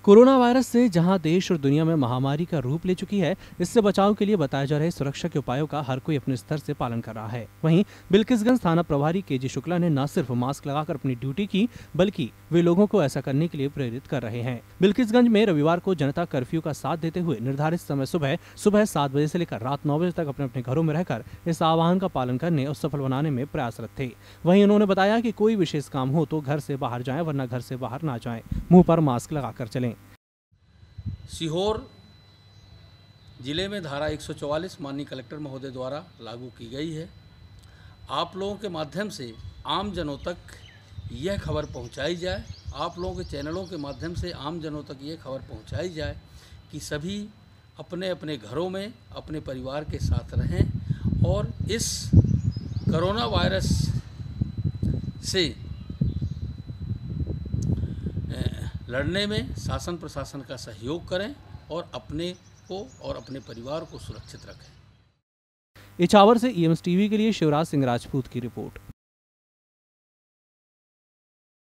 Corona virus से जहां देश और दुनिया में महामारी का रूप ले चुकी है, इससे बचाव के लिए बताए जा रहे सुरक्षा के उपायों का हर कोई अपने स्तर से पालन कर रहा है। वहीं बिल्किसगंज थाना प्रभारी केजी शुक्ला ने न सिर्फ मास्क लगाकर अपनी ड्यूटी की, बल्कि वे लोगों को ऐसा करने के लिए प्रेरित कर रहे हैं। बिल्किसगंज में रविवार को जनता कर्फ्यू का साथ देते हुए निर्धारित समय सुबह 7 बजे से लेकर रात 9 बजे तक अपने अपने घरों में रहकर इस आह्वान का पालन करने और सफल बनाने में प्रयासरत थे। वहीं उन्होंने बताया कि कोई विशेष काम हो तो घर से बाहर जाएं, वरना घर से बाहर ना जाएं, मुंह पर मास्क लगाकर चलें। सीहोर जिले में धारा 144 माननीय कलेक्टर महोदय द्वारा लागू की गई है। आप लोगों के माध्यम से आम जनों तक यह खबर पहुंचाई जाए, आप लोगों के चैनलों के माध्यम से आम जनों तक ये खबर पहुंचाई जाए कि सभी अपने अपने घरों में अपने परिवार के साथ रहें और इस कोरोना वायरस से लड़ने में शासन प्रशासन का सहयोग करें और अपने को और अपने परिवार को सुरक्षित रखें। इछावर से EMS टीवी के लिए शिवराज सिंह राजपूत की रिपोर्ट।